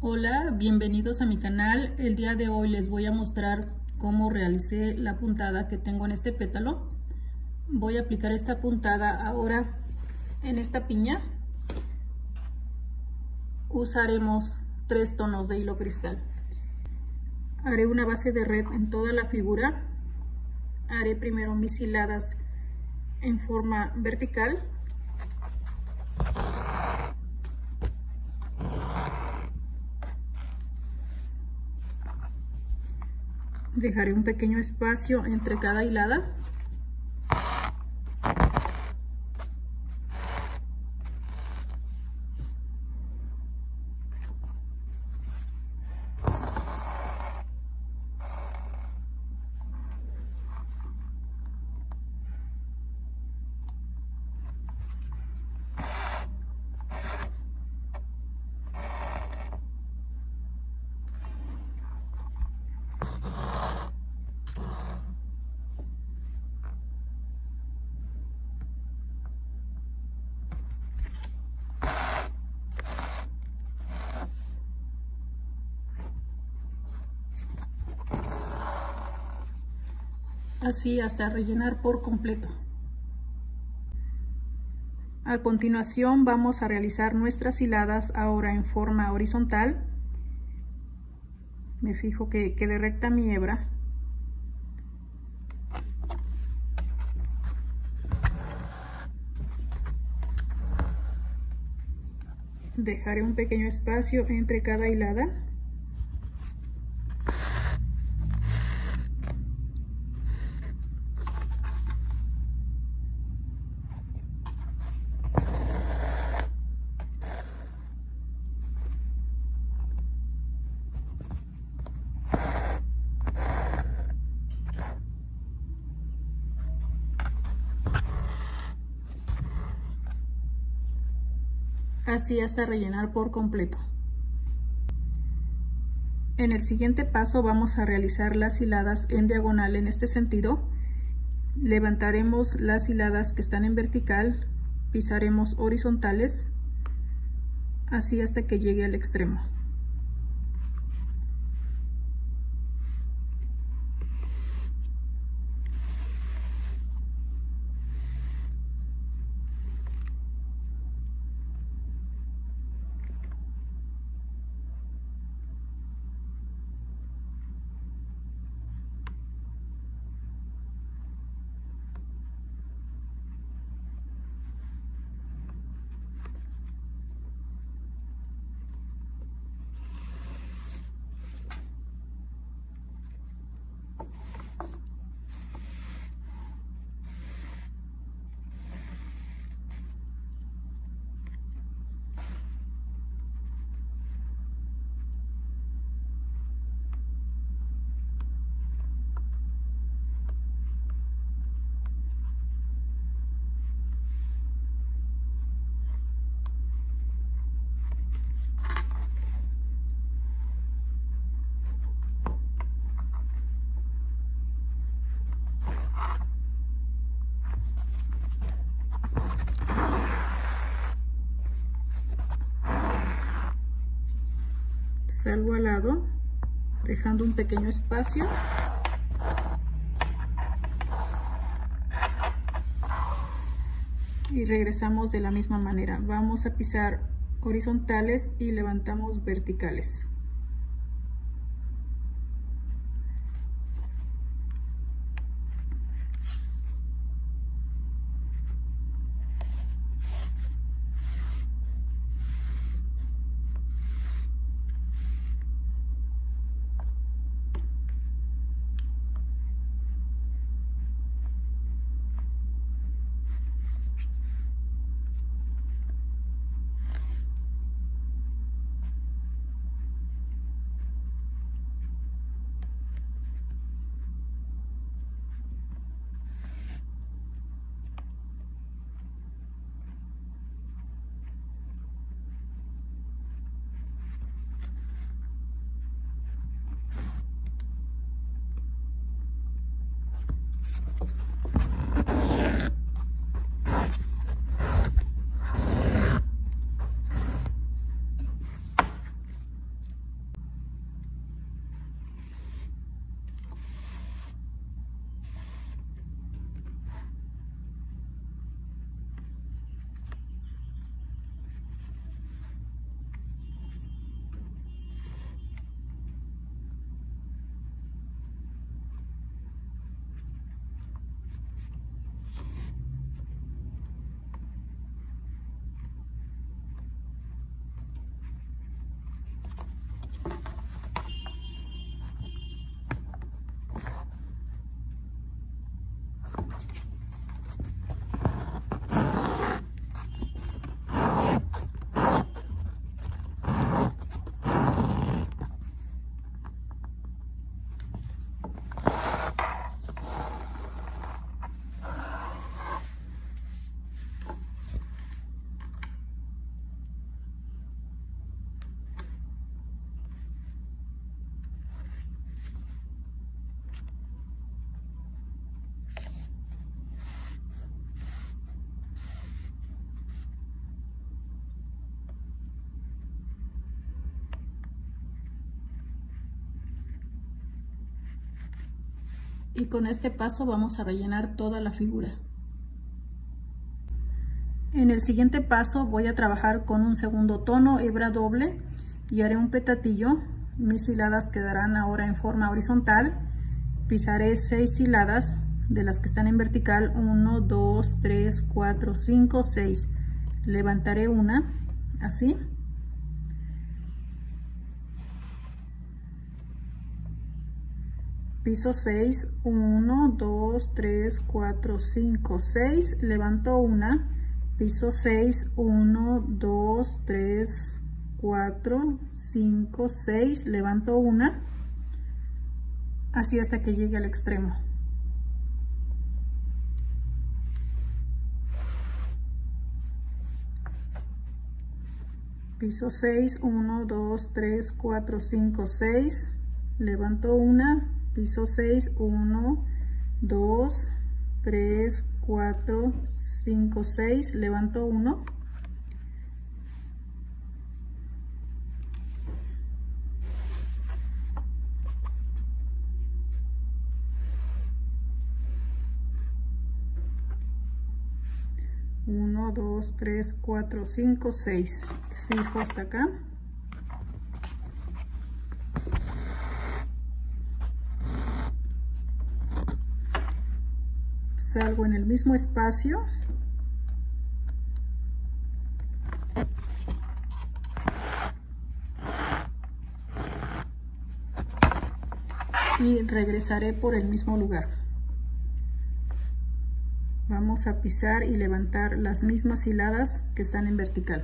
Hola, bienvenidos a mi canal. El día de hoy les voy a mostrar cómo realicé la puntada que tengo en este pétalo. Voy a aplicar esta puntada ahora en esta piña. Usaremos 3 tonos de hilo cristal. Haré una base de red en toda la figura. Haré primero mis hiladas en forma vertical. Dejaré un pequeño espacio entre cada hilada. Así hasta rellenar por completo. A continuación vamos a realizar nuestras hiladas ahora en forma horizontal. Me fijo que quede recta mi hebra. Dejaré un pequeño espacio entre cada hilada. Así hasta rellenar por completo. En el siguiente paso vamos a realizar las hiladas en diagonal en este sentido. Levantaremos las hiladas que están en vertical, pisaremos horizontales, así hasta que llegue al extremo. Salgo al lado, dejando un pequeño espacio. Y regresamos de la misma manera. Vamos a pisar horizontales y levantamos verticales. Y con este paso vamos a rellenar toda la figura. En el siguiente paso voy a trabajar con un segundo tono, hebra doble, y haré un petatillo. Mis hiladas quedarán ahora en forma horizontal. Pisaré 6 hiladas de las que están en vertical, 1, 2, 3, 4, 5, 6. Levantaré una, así. Piso 6, 1, 2, 3, 4, 5, 6. Levanto una. Piso 6, 1, 2, 3, 4, 5, 6. Levanto una. Así hasta que llegue al extremo. Piso 6, 1, 2, 3, 4, 5, 6. Levanto una. Piso 6, 1, 2, 3, 4, 5, 6. Levanto 1. Uno, 2, 3, 4, 5, 6. Fijo hasta acá. Salgo en el mismo espacio. Y regresaré por el mismo lugar. Vamos a pisar y levantar las mismas hiladas que están en vertical.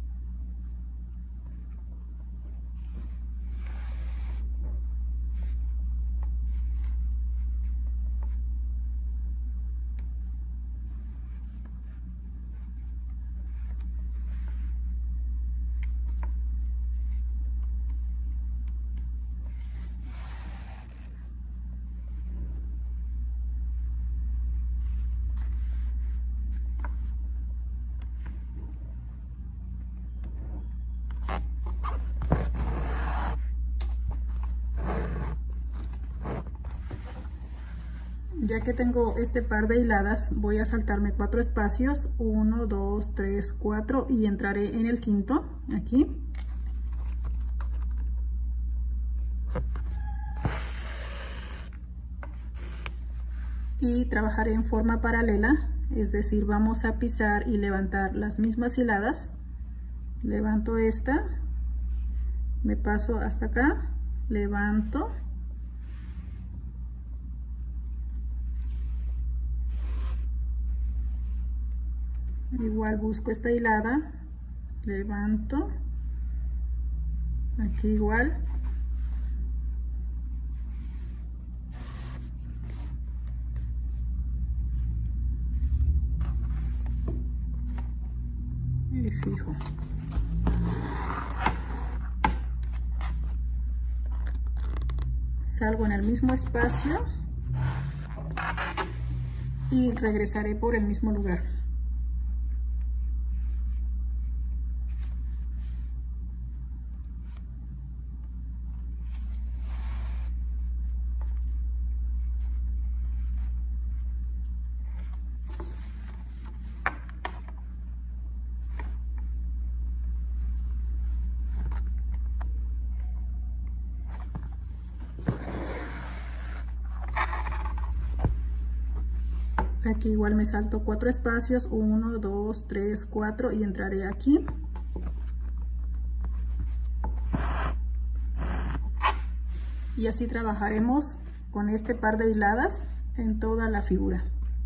Ya que tengo este par de hiladas, voy a saltarme 4 espacios, 1, 2, 3, 4, y entraré en el quinto, aquí. Y trabajaré en forma paralela, es decir, vamos a pisar y levantar las mismas hiladas. Levanto esta, me paso hasta acá, levanto. Igual busco esta hilada, levanto, aquí igual, y fijo. Salgo en el mismo espacio y regresaré por el mismo lugar. Aquí igual me salto 4 espacios, 1, 2, 3, 4, y entraré aquí. Y así trabajaremos con este par de hiladas en toda la figura.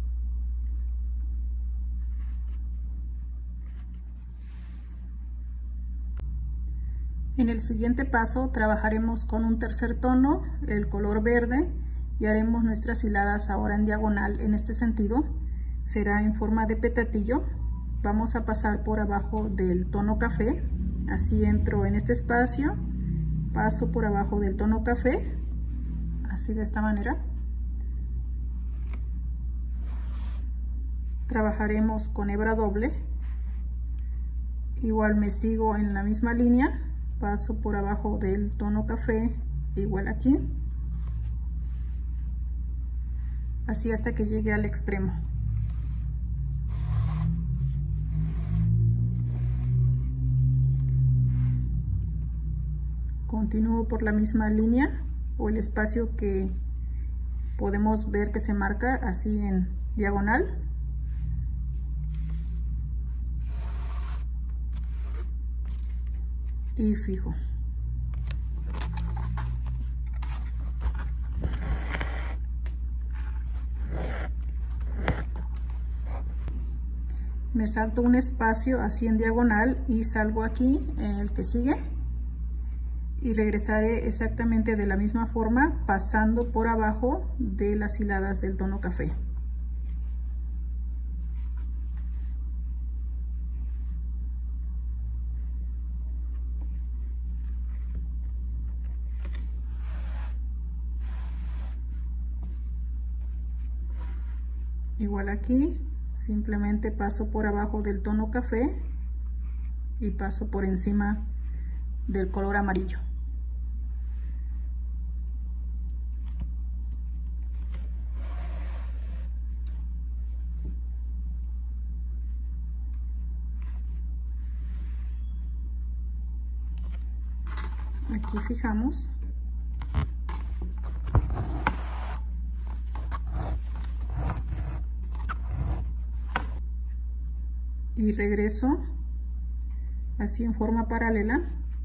En el siguiente paso trabajaremos con un tercer tono, el color verde, y haremos nuestras hiladas ahora en diagonal en este sentido. Será en forma de petatillo. Vamos a pasar por abajo del tono café, así entro en este espacio, paso por abajo del tono café, así de esta manera. Trabajaremos con hebra doble, igual me sigo en la misma línea, paso por abajo del tono café, igual aquí. así hasta que llegue al extremo. Continúo por la misma línea o el espacio que podemos ver que se marca así en diagonal. Y fijo. Me salto un espacio así en diagonal y salgo aquí en el que sigue y regresaré exactamente de la misma forma, pasando por abajo de las hiladas del tono café. Igual aquí, simplemente paso por abajo del tono café y paso por encima del color amarillo. Aquí fijamos. Y regreso así en forma paralela.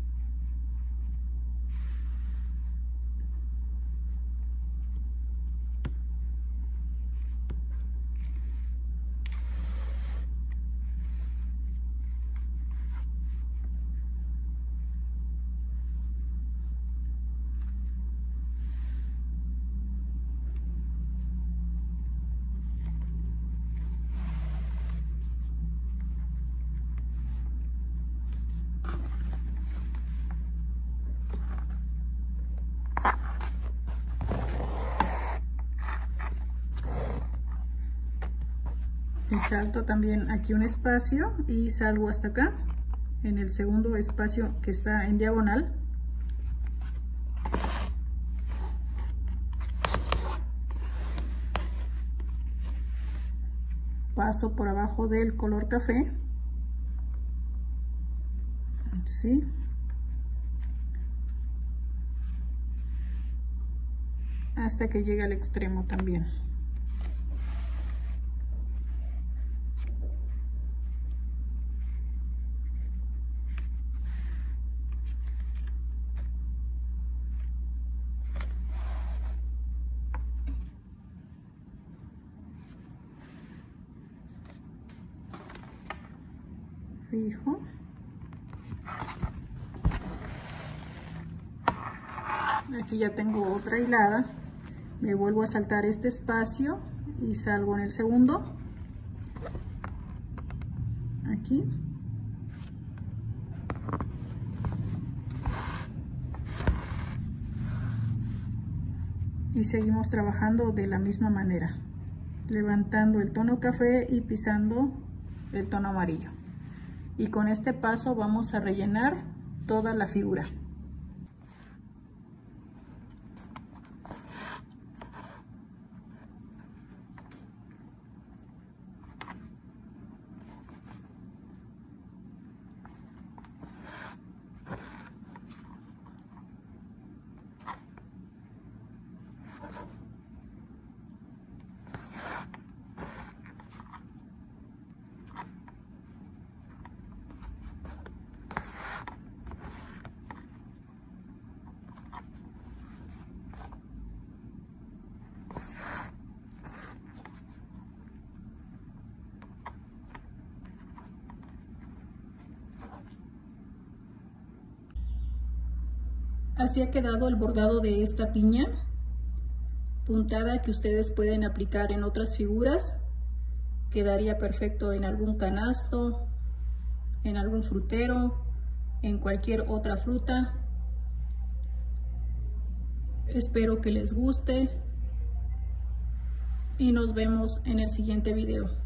Y salto también aquí un espacio y salgo hasta acá en el segundo espacio que está en diagonal. Paso por abajo del color café, ¿sí? Hasta que llegue al extremo también. Fijo. Aquí ya tengo otra hilada, me vuelvo a saltar este espacio y salgo en el segundo, aquí, y seguimos trabajando de la misma manera, levantando el tono café y pisando el tono amarillo. Y con este paso vamos a rellenar toda la figura. Así ha quedado el bordado de esta piña puntada que ustedes pueden aplicar en otras figuras. Quedaría perfecto en algún canasto, en algún frutero, en cualquier otra fruta. Espero que les guste y nos vemos en el siguiente video.